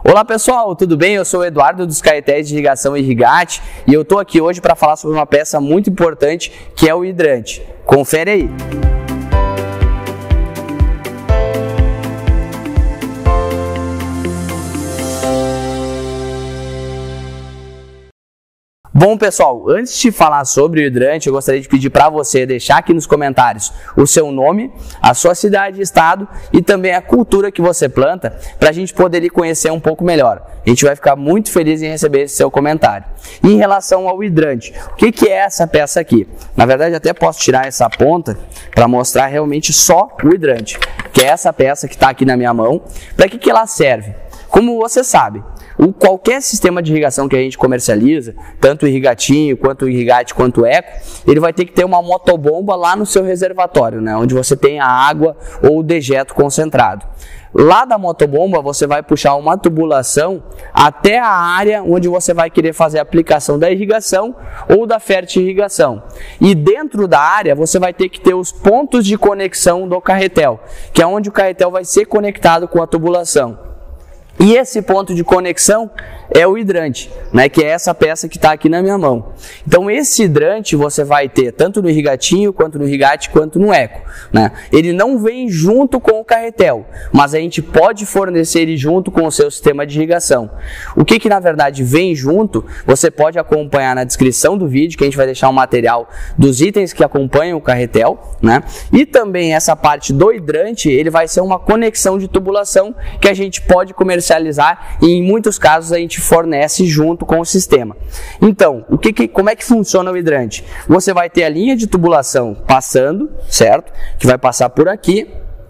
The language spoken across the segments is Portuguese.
Olá pessoal, tudo bem? Eu sou o Eduardo dos Caetés de Irrigação e Irrigate e eu estou aqui hoje para falar sobre uma peça muito importante que é o hidrante. Confere aí! Bom pessoal, antes de falar sobre o hidrante, eu gostaria de pedir para você deixar aqui nos comentários o seu nome, a sua cidade e estado e também a cultura que você planta, para a gente poder lhe conhecer um pouco melhor. A gente vai ficar muito feliz em receber esse seu comentário. E em relação ao hidrante, o que é essa peça aqui? Na verdade, até posso tirar essa ponta para mostrar realmente só o hidrante, que é essa peça que está aqui na minha mão. Para que ela serve? Como você sabe, qualquer sistema de irrigação que a gente comercializa, tanto o irrigatinho, quanto o irrigate, quanto o eco, ele vai ter que ter uma motobomba lá no seu reservatório, né, onde você tem a água ou o dejeto concentrado. Lá da motobomba você vai puxar uma tubulação até a área onde você vai querer fazer a aplicação da irrigação ou da fertirrigação. E dentro da área você vai ter que ter os pontos de conexão do carretel, que é onde o carretel vai ser conectado com a tubulação. E esse ponto de conexão é o hidrante, né, que é essa peça que está aqui na minha mão. Então esse hidrante você vai ter tanto no irrigatinho, quanto no irrigate, quanto no eco, né? Ele não vem junto com o carretel, mas a gente pode fornecer ele junto com o seu sistema de irrigação. O que na verdade vem junto, você pode acompanhar na descrição do vídeo, que a gente vai deixar um material dos itens que acompanham o carretel, né? E também essa parte do hidrante, ele vai ser uma conexão de tubulação que a gente pode comercializar e em muitos casos a gente fornece junto com o sistema. Então, como é que funciona o hidrante? Você vai ter a linha de tubulação passando, certo? Que vai passar por aqui.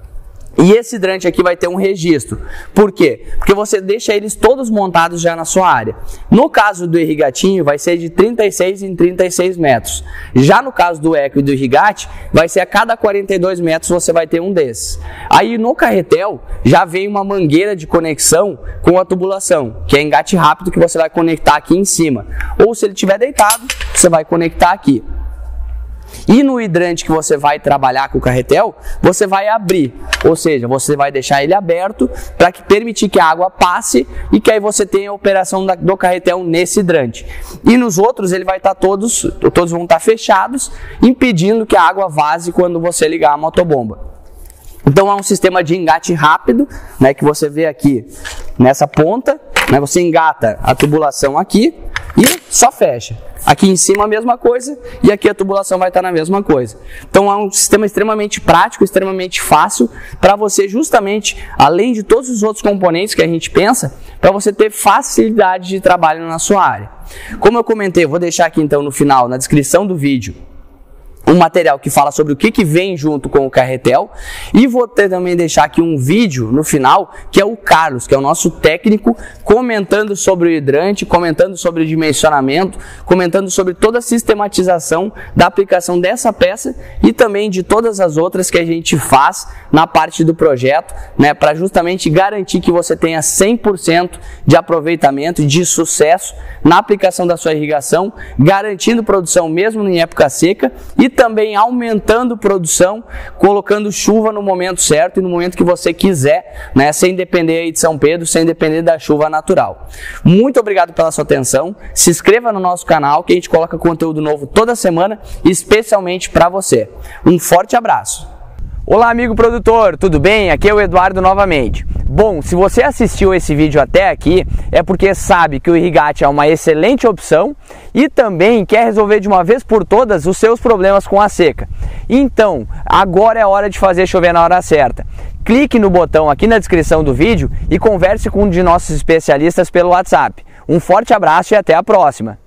E esse hidrante aqui vai ter um registro. Por quê? Porque você deixa eles todos montados já na sua área. No caso do irrigatinho, vai ser de 36 em 36 metros. Já no caso do eco e do irrigate, vai ser a cada 42 metros você vai ter um desses. Aí no carretel, já vem uma mangueira de conexão com a tubulação, que é engate rápido que você vai conectar aqui em cima. Ou se ele estiver deitado, você vai conectar aqui. E no hidrante que você vai trabalhar com o carretel, você vai abrir, ou seja, você vai deixar ele aberto para permitir que a água passe e que aí você tenha a operação do carretel nesse hidrante. E nos outros ele vai estar todos vão estar fechados, impedindo que a água vaze quando você ligar a motobomba. Então é um sistema de engate rápido, né, que você vê aqui nessa ponta, né, você engata a tubulação aqui e só fecha. Aqui em cima a mesma coisa e aqui a tubulação vai estar na mesma coisa. Então é um sistema extremamente prático, extremamente fácil para você justamente, além de todos os outros componentes que a gente pensa, para você ter facilidade de trabalho na sua área. Como eu comentei, eu vou deixar aqui então no final, na descrição do vídeo, um material que fala sobre o que vem junto com o carretel e vou também deixar aqui um vídeo no final que é o Carlos, que é o nosso técnico, comentando sobre o hidrante, comentando sobre o dimensionamento, comentando sobre toda a sistematização da aplicação dessa peça e também de todas as outras que a gente faz na parte do projeto, né, para justamente garantir que você tenha 100% de aproveitamento e de sucesso na aplicação da sua irrigação, garantindo produção mesmo em época seca e também aumentando produção, colocando chuva no momento certo e no momento que você quiser, né, sem depender aí de São Pedro, sem depender da chuva natural. Muito obrigado pela sua atenção, se inscreva no nosso canal que a gente coloca conteúdo novo toda semana, especialmente para você. Um forte abraço! Olá amigo produtor, tudo bem? Aqui é o Eduardo novamente. Bom, se você assistiu esse vídeo até aqui, é porque sabe que o irrigate é uma excelente opção e também quer resolver de uma vez por todas os seus problemas com a seca. Então, agora é a hora de fazer chover na hora certa. Clique no botão aqui na descrição do vídeo e converse com um de nossos especialistas pelo WhatsApp. Um forte abraço e até a próxima!